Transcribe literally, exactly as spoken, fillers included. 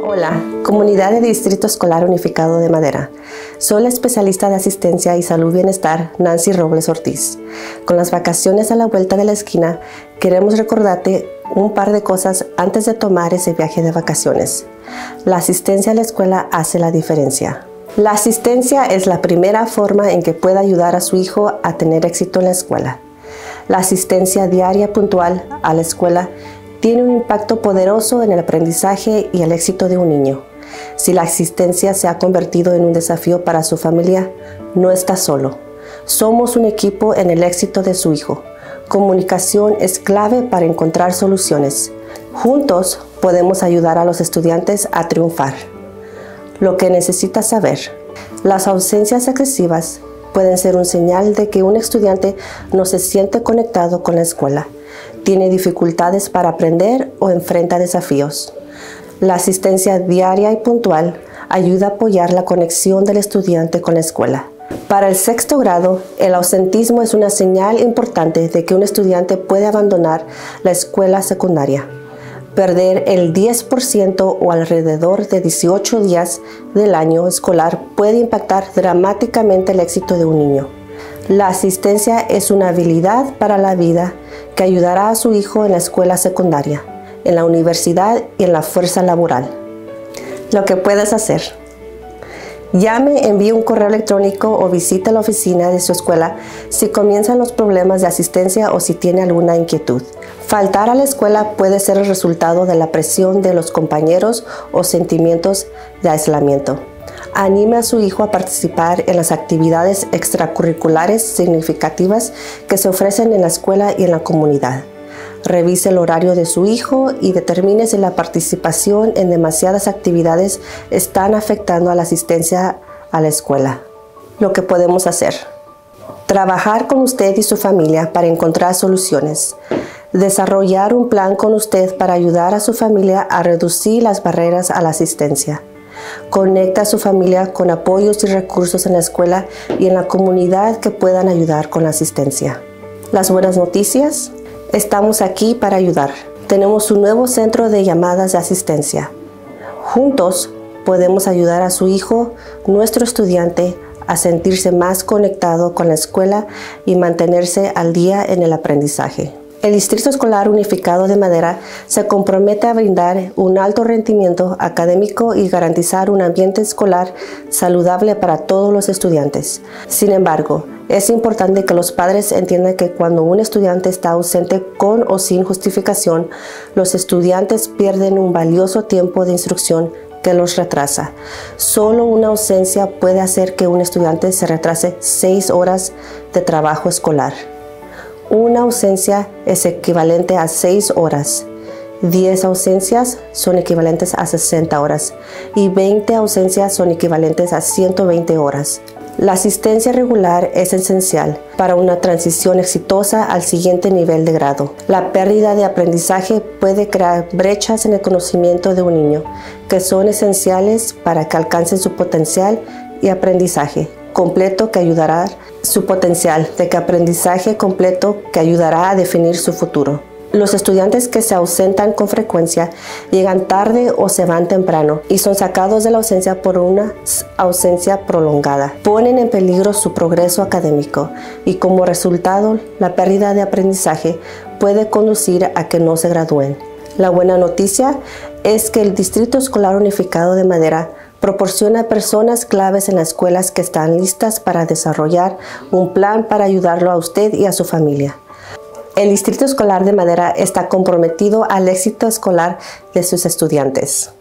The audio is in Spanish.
Hola, comunidad de Distrito Escolar Unificado de Madera. Soy la especialista de asistencia y salud bienestar Nancy Robles Ortiz. Con las vacaciones a la vuelta de la esquina, queremos recordarte un par de cosas antes de tomar ese viaje de vacaciones. La asistencia a la escuela hace la diferencia. La asistencia es la primera forma en que puede ayudar a su hijo a tener éxito en la escuela. La asistencia diaria puntual a la escuela tiene un impacto poderoso en el aprendizaje y el éxito de un niño. Si la asistencia se ha convertido en un desafío para su familia, no está solo. Somos un equipo en el éxito de su hijo. Comunicación es clave para encontrar soluciones. Juntos podemos ayudar a los estudiantes a triunfar. Lo que necesitas saber: las ausencias excesivas pueden ser un señal de que un estudiante no se siente conectado con la escuela, tiene dificultades para aprender o enfrenta desafíos. La asistencia diaria y puntual ayuda a apoyar la conexión del estudiante con la escuela. Para el sexto grado, el ausentismo es una señal importante de que un estudiante puede abandonar la escuela secundaria. Perder el diez por ciento o alrededor de dieciocho días del año escolar puede impactar dramáticamente el éxito de un niño. La asistencia es una habilidad para la vida que ayudará a su hijo en la escuela secundaria, en la universidad y en la fuerza laboral. Lo que puedes hacer: llame, envíe un correo electrónico o visite la oficina de su escuela si comienzan los problemas de asistencia o si tiene alguna inquietud. Faltar a la escuela puede ser el resultado de la presión de los compañeros o sentimientos de aislamiento. Anime a su hijo a participar en las actividades extracurriculares significativas que se ofrecen en la escuela y en la comunidad. Revise el horario de su hijo y determine si la participación en demasiadas actividades están afectando a la asistencia a la escuela. Lo que podemos hacer: trabajar con usted y su familia para encontrar soluciones. Desarrollar un plan con usted para ayudar a su familia a reducir las barreras a la asistencia. Conecta a su familia con apoyos y recursos en la escuela y en la comunidad que puedan ayudar con la asistencia. Las buenas noticias: estamos aquí para ayudar. Tenemos un nuevo centro de llamadas de asistencia. Juntos podemos ayudar a su hijo, nuestro estudiante, a sentirse más conectado con la escuela y mantenerse al día en el aprendizaje. El Distrito Escolar Unificado de Madera se compromete a brindar un alto rendimiento académico y garantizar un ambiente escolar saludable para todos los estudiantes. Sin embargo, es importante que los padres entiendan que cuando un estudiante está ausente con o sin justificación, los estudiantes pierden un valioso tiempo de instrucción que los retrasa. Solo una ausencia puede hacer que un estudiante se retrase seis horas de trabajo escolar. Una ausencia es equivalente a seis horas. diez ausencias son equivalentes a sesenta horas y veinte ausencias son equivalentes a ciento veinte horas. La asistencia regular es esencial para una transición exitosa al siguiente nivel de grado. La pérdida de aprendizaje puede crear brechas en el conocimiento de un niño que son esenciales para que alcance su potencial y aprendizaje completo que ayudará su potencial de que aprendizaje completo que ayudará a definir su futuro. Los estudiantes que se ausentan con frecuencia llegan tarde o se van temprano y son sacados de la ausencia por una ausencia prolongada. Ponen en peligro su progreso académico y como resultado la pérdida de aprendizaje puede conducir a que no se gradúen. La buena noticia es que el Distrito Escolar Unificado de Madera proporciona personas claves en las escuelas que están listas para desarrollar un plan para ayudarlo a usted y a su familia. El Distrito Escolar de Madera está comprometido al éxito escolar de sus estudiantes.